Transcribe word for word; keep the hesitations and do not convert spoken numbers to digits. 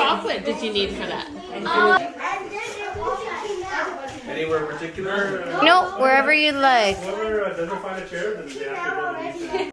chocolate did you need for that? Anywhere particular? No, wherever you'd like. Whoever uh, doesn't find a chair, then they have to go to the